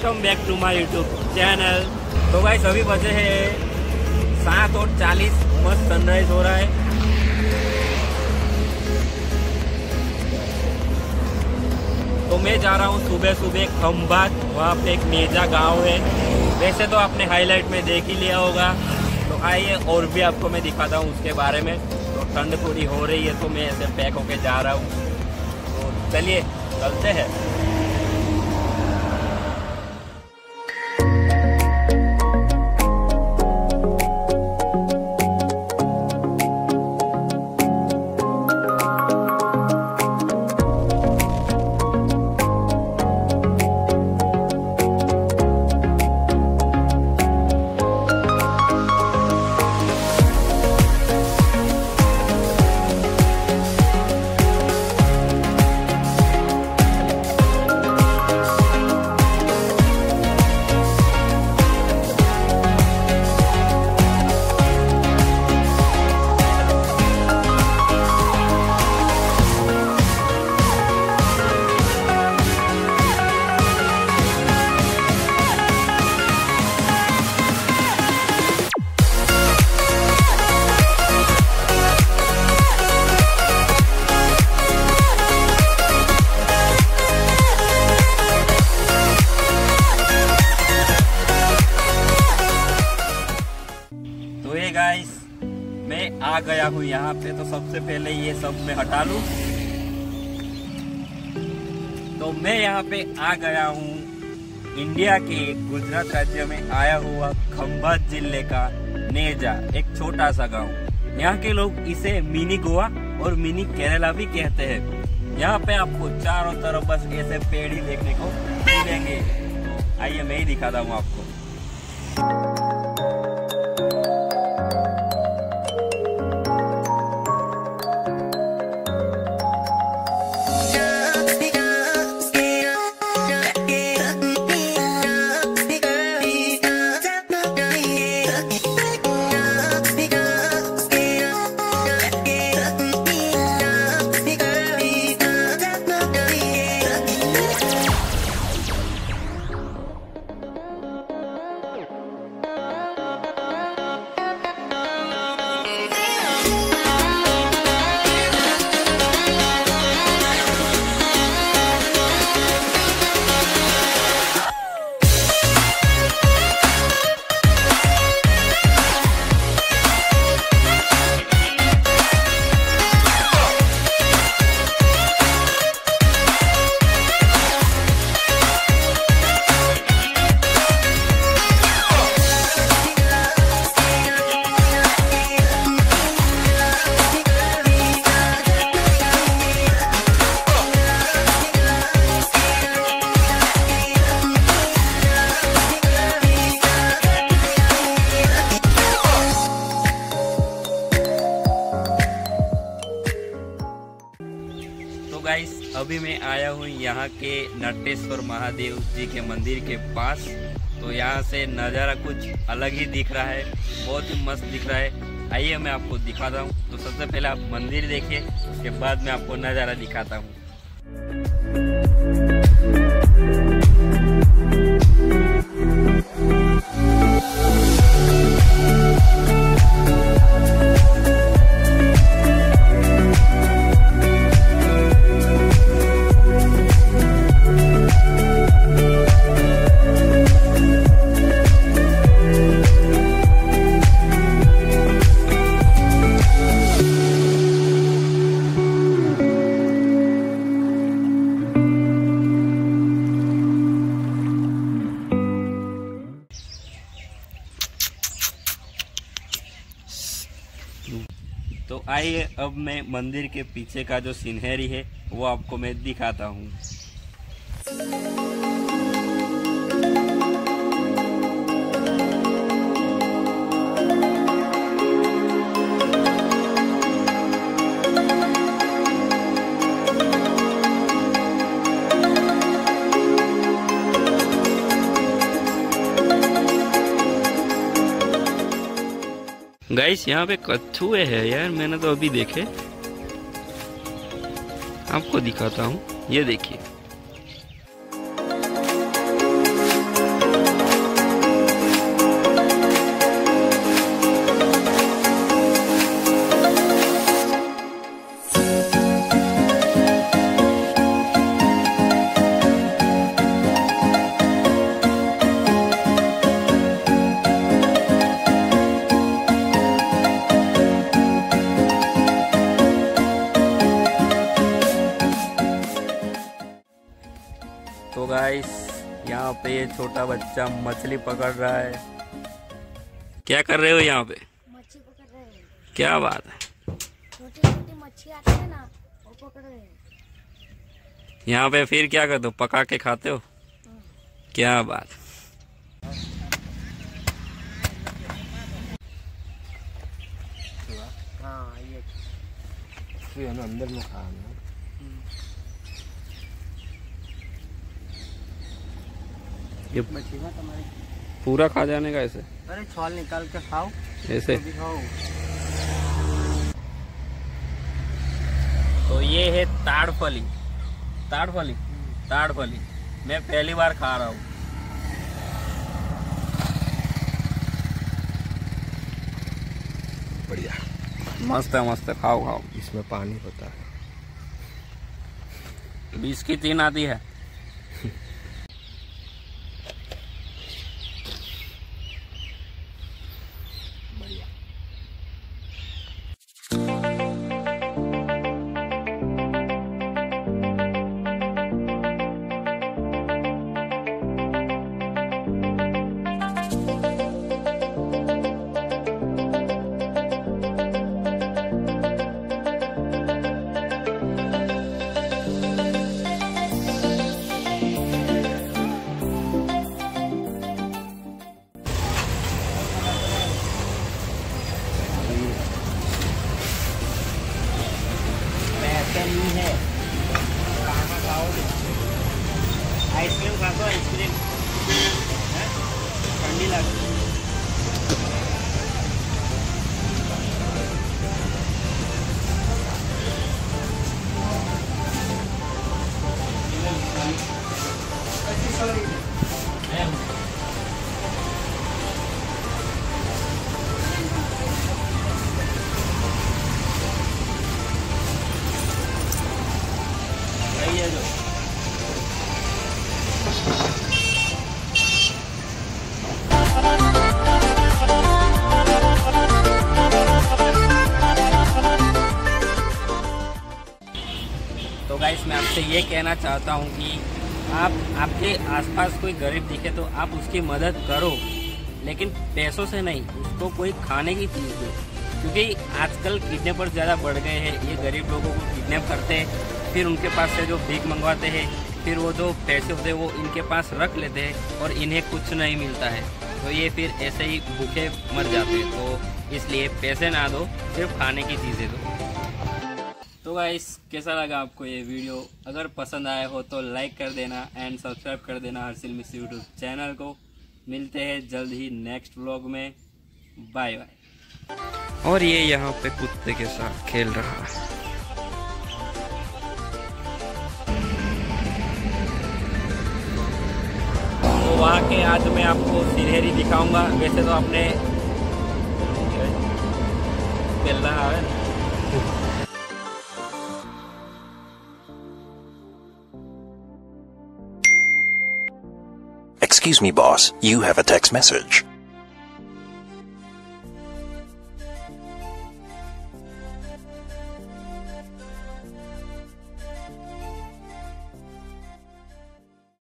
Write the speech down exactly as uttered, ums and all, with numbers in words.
Welcome back to my YouTube channel. तो guys अभी बजे है सात और चालीस, मस्त सनराइज हो रहा है। तो मैं जा रहा हूँ सुबह सुबह खंभात, वहाँ पे एक नेजा गांव है। वैसे तो आपने हाईलाइट में देख ही लिया होगा, तो आइए और भी आपको मैं दिखाता हूँ उसके बारे में। तो ठंड थोड़ी हो रही है तो मैं ऐसे पैक होके जा रहा हूँ, तो चलिए चलते हैं। गाइस मैं आ गया हूँ यहाँ पे, तो सबसे पहले ये सब मैं हटा लूं। तो मैं यहाँ पे आ गया हूँ इंडिया के गुजरात राज्य में आया हुआ खंभात जिले का नेजा, एक छोटा सा गांव। यहाँ के लोग इसे मिनी गोवा और मिनी केरला भी कहते हैं। यहाँ पे आपको चारों तरफ बस ऐसे पेड़ ही देखने को मिलेंगे। तो आइए मैं ही दिखाता हूँ आपको। गाइस अभी मैं आया हूँ यहाँ के नटेश्वर महादेव जी के मंदिर के पास। तो यहाँ से नज़ारा कुछ अलग ही दिख रहा है, बहुत ही मस्त दिख रहा है। आइए मैं आपको दिखाता हूँ। तो सबसे पहले आप मंदिर देखिए, उसके बाद मैं आपको नज़ारा दिखाता हूँ। तो आइए अब मैं मंदिर के पीछे का जो सीनरी है वो आपको मैं दिखाता हूँ। गाइस यहाँ पे कछुए है यार, मैंने तो अभी देखे, आपको दिखाता हूँ, ये देखिए। यहाँ पे ये छोटा बच्चा मछली पकड़ रहा है। क्या कर रहे हो यहाँ पे? मच्छी पकड़ रहे हैं। क्या बात है, छोटी छोटी मच्छी आती है ना, वो पकड़ रहे हैं। यहाँ पे फिर क्या करते हो, पका के खाते हो? क्या बात। हाँ ये अंदर में खा ये मछली ना तुम्हारी पूरा खा जाने का ऐसे? अरे छाल निकाल के खाओ ऐसे तो भी खाओ। तो ये है ताड़फली। ताड़फली ताड़फली मैं पहली बार खा रहा हूँ। बढ़िया, मस्त है, मस्त है, खाओ खाओ। इसमें पानी होता है। बीस की तीन आती है। बढ़िया। नहीं है, खाना खाओगे? आइसक्रीम खा दो, आइसक्रीम ठंडी लगती है। ये जो तो गाइस मैं आपसे ये कहना चाहता हूँ कि आप आपके आसपास कोई गरीब दिखे तो आप उसकी मदद करो, लेकिन पैसों से नहीं, उसको कोई खाने की चीज़ दो। क्योंकि आजकल किडनैपर ज़्यादा बढ़ गए हैं। ये गरीब लोगों को किडनैप करते हैं, फिर उनके पास से जो भीख मंगवाते हैं, फिर वो जो पैसे होते हैं वो इनके पास रख लेते हैं और इन्हें कुछ नहीं मिलता है, तो ये फिर ऐसे ही भूखे मर जाते हैं। तो इसलिए पैसे ना दो, सिर्फ खाने की चीज़ें दो। तो गाइस कैसा लगा आपको ये वीडियो? अगर पसंद आया हो तो लाइक कर देना एंड सब्सक्राइब कर देना हर्षिल मिश्र यूट्यूब चैनल को। मिलते हैं जल्द ही नेक्स्ट व्लॉग में। Bye bye. और ये यहाँ पे कुत्ते के साथ खेल रहा है। तो वहाँ के आज मैं आपको सिरहरी दिखाऊंगा। वैसे तो आपने खेल रहा है। Excuse me, boss. You have a text message.